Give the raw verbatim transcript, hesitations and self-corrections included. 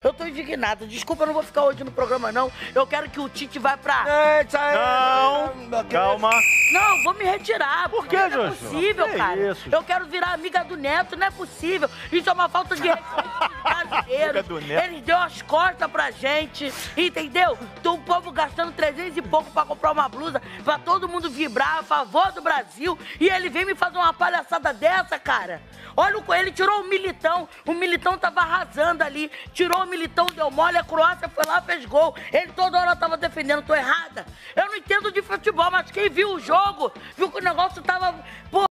Eu tô indignado. Desculpa, eu não vou ficar hoje no programa, não. Eu quero que o Tite vá pra... Não, calma. Não, eu vou me retirar. Por quê, Jojo? Não é possível, Que cara. isso? Eu quero virar amiga do Neto, não é possível. Isso é uma falta de respeito dos brasileiros. Amiga do Neto. Eles deu as costas pra gente, entendeu? Então o povo gastando trezentos e pouco pra comprar uma blusa, pra todo mundo vibrar a favor do Brasil. E ele vem me fazer uma palhaçada dessa, cara. Olha, o ele tirou o Militão. O Militão tava arrasando ali. Tirou o Militão, deu mole, a Croácia foi lá, fez gol. Ele toda hora tava defendendo, tô errada. Eu não entendo de futebol, mas quem viu o jogo, viu que o negócio tava... Pô,